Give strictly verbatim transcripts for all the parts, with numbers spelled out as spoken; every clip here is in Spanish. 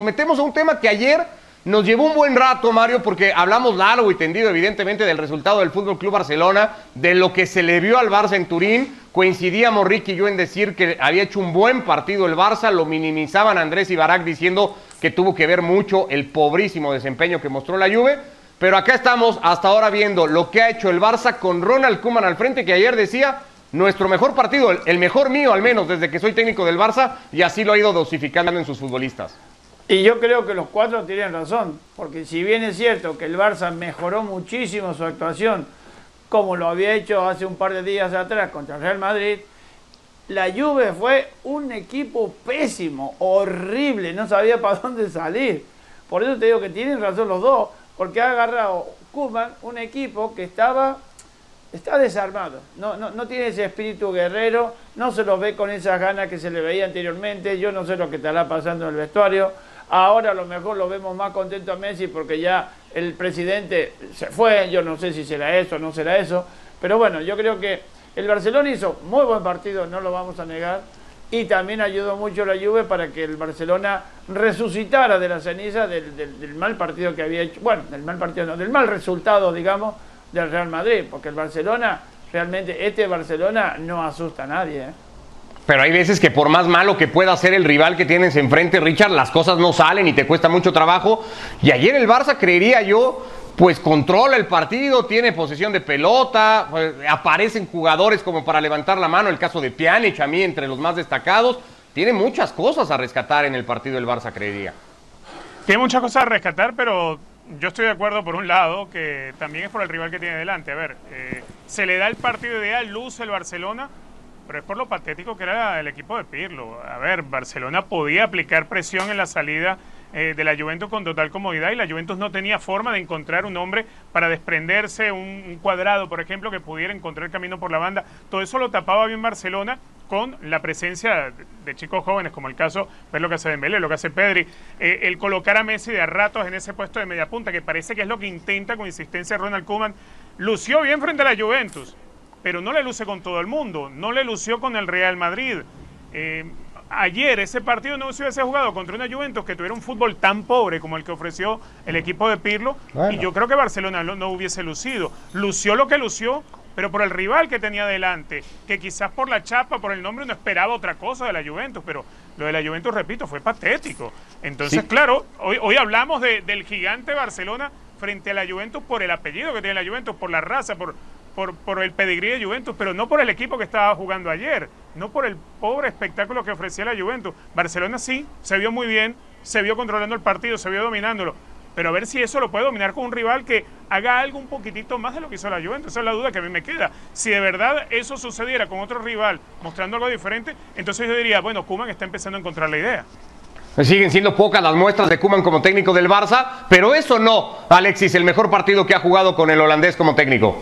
Metemos a un tema que ayer nos llevó un buen rato, Mario, porque hablamos largo y tendido, evidentemente, del resultado del Fútbol Club Barcelona, de lo que se le vio al Barça en Turín. Coincidíamos Ricky y yo en decir que había hecho un buen partido el Barça, lo minimizaban Andrés y Barak diciendo que tuvo que ver mucho el pobrísimo desempeño que mostró la Juve. Pero acá estamos hasta ahora viendo lo que ha hecho el Barça con Ronald Koeman al frente, que ayer decía nuestro mejor partido, el mejor mío al menos desde que soy técnico del Barça, y así lo ha ido dosificando en sus futbolistas. Y yo creo que los cuatro tienen razón, porque si bien es cierto que el Barça mejoró muchísimo su actuación, como lo había hecho hace un par de días atrás contra el Real Madrid, la Juve fue un equipo pésimo, horrible, no sabía para dónde salir. Por eso te digo que tienen razón los dos, porque ha agarrado Koeman un equipo que estaba... Está desarmado, no, no, no tiene ese espíritu guerrero, no se lo ve con esas ganas que se le veía anteriormente. Yo no sé lo que estará pasando en el vestuario. Ahora a lo mejor lo vemos más contento a Messi porque ya el presidente se fue. Yo no sé si será eso o no será eso. Pero bueno, yo creo que el Barcelona hizo muy buen partido, no lo vamos a negar. Y también ayudó mucho la Juve para que el Barcelona resucitara de la ceniza del, del, del mal partido que había hecho. Bueno, del mal partido no, del mal resultado, digamos, del Real Madrid, porque el Barcelona, realmente este Barcelona no asusta a nadie, ¿eh? Pero hay veces que por más malo que pueda ser el rival que tienes enfrente, Richard, las cosas no salen y te cuesta mucho trabajo. Y ayer el Barça, creería yo, pues controla el partido, tiene posesión de pelota, pues, aparecen jugadores como para levantar la mano, el caso de Pjanic, a mí entre los más destacados. Tiene muchas cosas a rescatar en el partido del Barça, creería. Tiene muchas cosas a rescatar, pero yo estoy de acuerdo por un lado, que también es por el rival que tiene delante. A ver, eh, se le da el partido ideal, luce el Barcelona, pero es por lo patético que era el equipo de Pirlo. A ver, Barcelona podía aplicar presión en la salida eh, de la Juventus con total comodidad, y la Juventus no tenía forma de encontrar un hombre para desprenderse, un, un Cuadrado, por ejemplo, que pudiera encontrar el camino por la banda. Todo eso lo tapaba bien Barcelona con la presencia de, de chicos jóvenes, como el caso, ver lo que hace Dembélé, lo que hace Pedri, eh, el colocar a Messi de a ratos en ese puesto de media punta, que parece que es lo que intenta con insistencia Ronald Koeman. Lució bien frente a la Juventus, pero no le luce con todo el mundo, no le lució con el Real Madrid. Eh, ayer ese partido no se hubiese jugado contra una Juventus que tuviera un fútbol tan pobre como el que ofreció el equipo de Pirlo, bueno, y yo creo que Barcelona no, no hubiese lucido. Lució lo que lució, pero por el rival que tenía delante, que quizás por la chapa, por el nombre, no esperaba otra cosa de la Juventus, pero lo de la Juventus, repito, fue patético. Entonces, sí, claro, hoy, hoy hablamos de, del gigante Barcelona frente a la Juventus por el apellido que tiene la Juventus, por la raza, por, por, por el pedigrí de Juventus, pero no por el equipo que estaba jugando ayer, no por el pobre espectáculo que ofrecía la Juventus. Barcelona sí, se vio muy bien, se vio controlando el partido, se vio dominándolo, pero a ver si eso lo puede dominar con un rival que haga algo un poquitito más de lo que hizo la Juventus. Esa es la duda que a mí me queda. Si de verdad eso sucediera con otro rival mostrando algo diferente, entonces yo diría, bueno, Koeman está empezando a encontrar la idea. Siguen siendo pocas las muestras de Koeman como técnico del Barça, pero eso no, Alexis, el mejor partido que ha jugado con el holandés como técnico.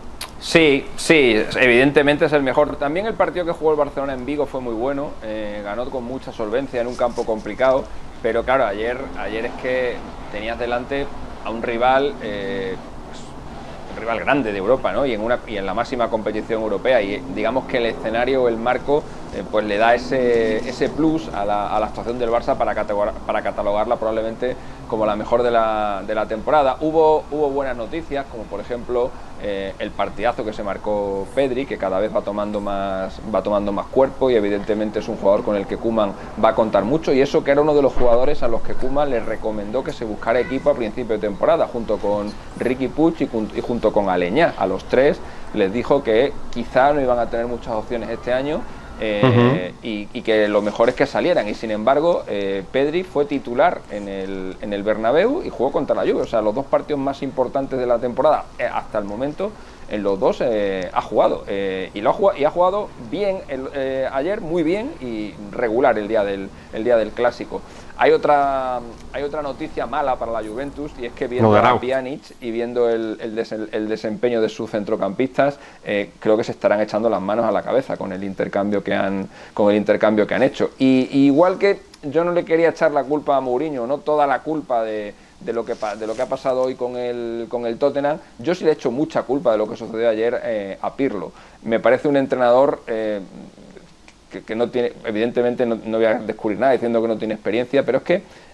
Sí, sí, evidentemente es el mejor. También el partido que jugó el Barcelona en Vigo fue muy bueno, eh, ganó con mucha solvencia en un campo complicado, pero claro, ayer, ayer es que tenías delante a un rival, eh, pues, un rival grande de Europa, ¿no? Y en, una, y en la máxima competición europea, y digamos que el escenario o el marco eh, pues le da ese, ese plus a la, a la actuación del Barça para catalogar, para catalogarla probablemente como la mejor de la, de la temporada. Hubo, hubo buenas noticias, como por ejemplo eh, el partidazo que se marcó Pedri, que cada vez va tomando más va tomando más cuerpo, y evidentemente es un jugador con el que Koeman va a contar mucho, y eso que era uno de los jugadores a los que Koeman les recomendó que se buscara equipo a principio de temporada, junto con Riqui Puig y, y junto con Aleñá. A los tres les dijo que quizá no iban a tener muchas opciones este año, Eh, uh-huh. y, y que lo mejor es que salieran, y sin embargo eh, Pedri fue titular en el, en el Bernabéu y jugó contra la Juve. O sea, los dos partidos más importantes de la temporada eh, hasta el momento, en los dos eh, ha jugado, eh, y, lo ha jugado y ha jugado bien el, eh, ayer, muy bien, y regular el día del, el día del clásico. Hay otra, hay otra noticia mala para la Juventus, y es que viendo no, a Pjanic y viendo el, el, des, el desempeño de sus centrocampistas, eh, creo que se estarán echando las manos a la cabeza con el intercambio que han, con el intercambio que han hecho. Y, y igual que yo no le quería echar la culpa a Mourinho, no toda la culpa de, de, lo, que, de lo que ha pasado hoy con el, con el Tottenham, yo sí le echo mucha culpa de lo que sucedió ayer eh, a Pirlo. Me parece un entrenador Eh, Que, que no tiene, evidentemente no, no voy a descubrir nada diciendo que no tiene experiencia, pero es que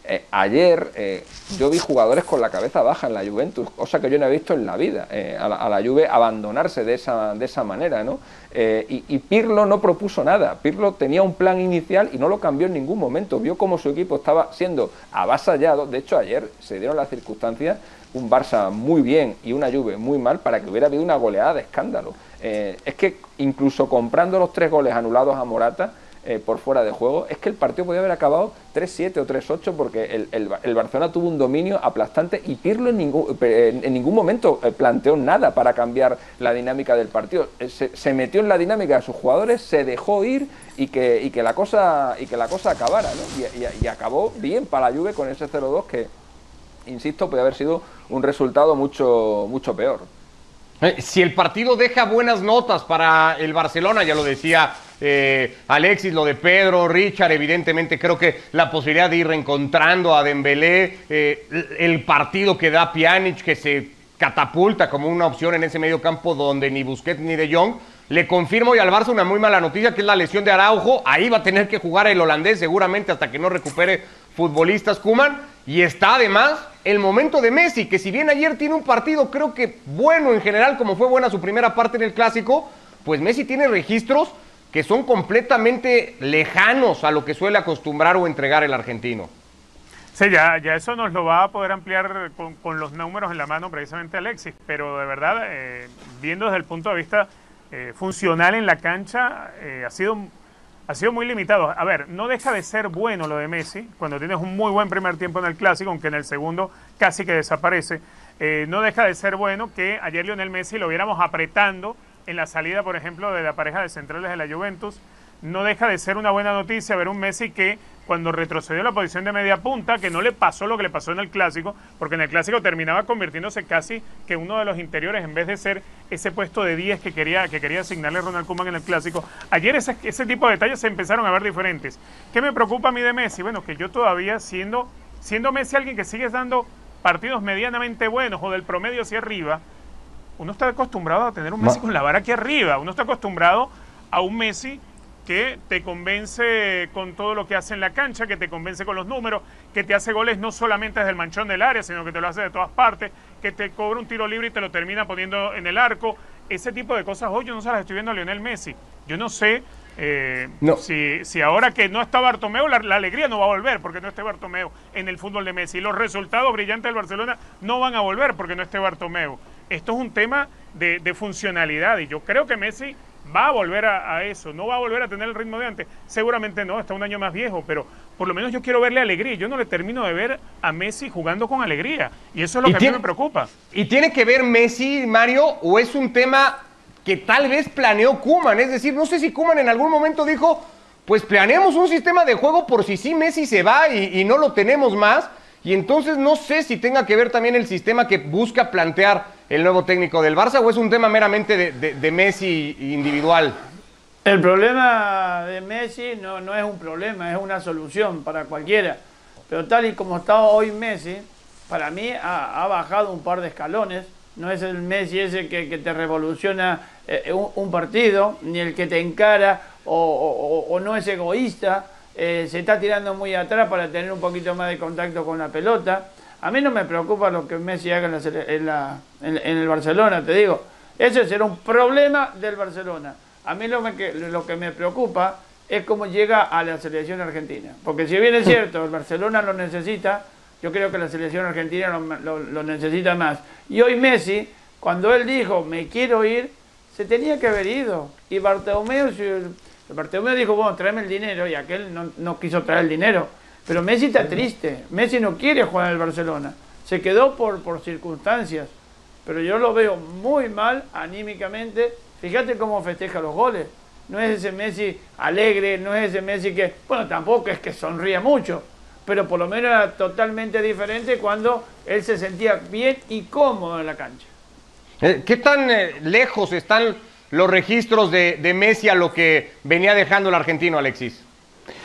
Eh, ayer eh, yo vi jugadores con la cabeza baja en la Juventus, cosa que yo no he visto en la vida, eh, a, la, a la Juve abandonarse de esa, de esa manera, ¿no? Eh, y, y Pirlo no propuso nada. Pirlo tenía un plan inicial y no lo cambió en ningún momento. Vio cómo su equipo estaba siendo avasallado. De hecho, ayer se dieron las circunstancias, un Barça muy bien y una Juve muy mal, para que hubiera habido una goleada de escándalo. Eh, es que incluso comprando los tres goles anulados a Morata eh, por fuera de juego, es que el partido podía haber acabado tres siete o tres ocho, porque el, el, el Barcelona tuvo un dominio aplastante y Pirlo en ningún, en ningún momento planteó nada para cambiar la dinámica del partido. Se, se metió en la dinámica de sus jugadores, se dejó ir y que, y que, la, cosa, y que la cosa acabara, ¿no? y, y, y acabó bien para la Juve con ese cero dos que, insisto, puede haber sido un resultado mucho, mucho peor. Eh, si el partido deja buenas notas para el Barcelona, ya lo decía eh, Alexis, lo de Pedro, Richard, evidentemente creo que la posibilidad de ir reencontrando a Dembélé, eh, el partido que da Pjanic, que se catapulta como una opción en ese medio campo donde ni Busquets ni De Jong. Le confirmo y al Barça una muy mala noticia, que es la lesión de Araujo. Ahí va a tener que jugar el holandés seguramente hasta que no recupere futbolistas Koeman. Y está además el momento de Messi, que si bien ayer tiene un partido creo que bueno en general, como fue buena su primera parte en el Clásico, pues Messi tiene registros que son completamente lejanos a lo que suele acostumbrar o entregar el argentino. Sí, ya, ya eso nos lo va a poder ampliar con, con los números en la mano precisamente Alexis, pero de verdad, eh, viendo desde el punto de vista eh, funcional en la cancha, eh, ha sido... Ha sido muy limitado. A ver, no deja de ser bueno lo de Messi, cuando tienes un muy buen primer tiempo en el Clásico, aunque en el segundo casi que desaparece. Eh, no deja de ser bueno que ayer Lionel Messi lo viéramos apretando en la salida, por ejemplo, de la pareja de centrales de la Juventus. No deja de ser una buena noticia ver un Messi que cuando retrocedió la posición de media punta, que no le pasó lo que le pasó en el Clásico, porque en el Clásico terminaba convirtiéndose casi que uno de los interiores, en vez de ser ese puesto de diez que quería, que quería asignarle Ronald Koeman en el Clásico. Ayer ese, ese tipo de detalles se empezaron a ver diferentes. ¿Qué me preocupa a mí de Messi? Bueno, que yo todavía siendo, siendo Messi alguien que sigue dando partidos medianamente buenos o del promedio hacia arriba, uno está acostumbrado a tener un Messi con la vara aquí arriba, uno está acostumbrado a un Messi que te convence con todo lo que hace en la cancha, que te convence con los números, que te hace goles no solamente desde el manchón del área, sino que te lo hace de todas partes, que te cobra un tiro libre y te lo termina poniendo en el arco. Ese tipo de cosas hoy yo no se las estoy viendo a Lionel Messi. Yo no sé eh, no. Si, si ahora que no está Bartomeu, la, la alegría no va a volver porque no esté Bartomeu en el fútbol de Messi. Los resultados brillantes del Barcelona no van a volver porque no esté Bartomeu. Esto es un tema de, de funcionalidad y yo creo que Messi va a volver a, a eso, no va a volver a tener el ritmo de antes, seguramente no, está un año más viejo, pero por lo menos yo quiero verle alegría, yo no le termino de ver a Messi jugando con alegría, y eso es lo que tiene, a mí me preocupa. ¿Y tiene que ver Messi, Mario, o es un tema que tal vez planeó Koeman? Es decir, no sé si Koeman en algún momento dijo, pues planeamos un sistema de juego por si sí Messi se va y, y no lo tenemos más, y entonces no sé si tenga que ver también el sistema que busca plantear el nuevo técnico del Barça, o es un tema meramente de, de, de Messi individual. El problema de Messi no, no es un problema, es una solución para cualquiera. Pero tal y como está hoy Messi, para mí ha, ha bajado un par de escalones. No es el Messi ese que, que te revoluciona eh, un, un partido, ni el que te encara o, o, o no es egoísta. Eh, se está tirando muy atrás para tener un poquito más de contacto con la pelota. A mí no me preocupa lo que Messi haga en, la, en, la, en, en el Barcelona, te digo. Ese será un problema del Barcelona. A mí lo, me, lo que me preocupa es cómo llega a la selección argentina. Porque si bien es cierto, el Barcelona lo necesita, yo creo que la selección argentina lo, lo, lo necesita más. Y hoy Messi, cuando él dijo, me quiero ir, se tenía que haber ido. Y Bartomeu, Bartomeu dijo, bueno, tráeme el dinero, y aquel no, no quiso traer el dinero. Pero Messi está triste, Messi no quiere jugar en el Barcelona, se quedó por, por circunstancias, pero yo lo veo muy mal anímicamente. Fíjate cómo festeja los goles, no es ese Messi alegre, no es ese Messi que, bueno, tampoco es que sonría mucho, pero por lo menos era totalmente diferente cuando él se sentía bien y cómodo en la cancha. ¿Qué tan eh, lejos están los registros de, de Messi a lo que venía dejando el argentino, Alexis?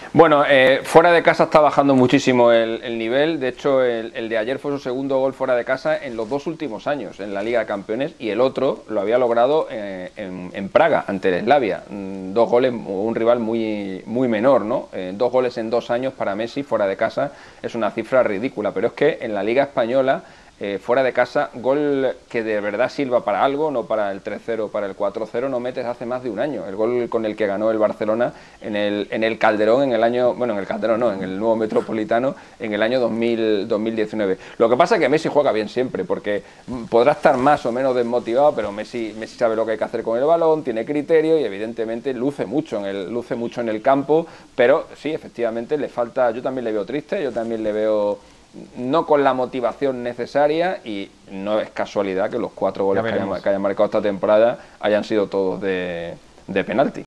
Bueno, eh, fuera de casa está bajando muchísimo el, el nivel. De hecho, el, el de ayer fue su segundo gol fuera de casa en los dos últimos años en la Liga de Campeones, y el otro lo había logrado eh, en, en Praga, ante el Slavia. Mm, dos goles, un rival muy, muy menor, ¿no? Eh, dos goles en dos años para Messi fuera de casa es una cifra ridícula, pero es que en la Liga Española, Eh, fuera de casa, gol que de verdad sirva para algo, no para el tres cero, para el cuatro cero, no metes hace más de un año. El gol con el que ganó el Barcelona en el, en el Calderón en el año, bueno, en el Calderón no, en el nuevo Metropolitano en el año dos mil, dos mil diecinueve. Lo que pasa es que Messi juega bien siempre, porque podrá estar más o menos desmotivado, pero Messi, Messi sabe lo que hay que hacer con el balón, tiene criterio y evidentemente luce mucho en el, luce mucho en el campo, pero sí, efectivamente le falta, yo también le veo triste, yo también le veo no con la motivación necesaria, y no es casualidad que los cuatro goles que hayan, que hayan marcado esta temporada hayan sido todos de, de penalti.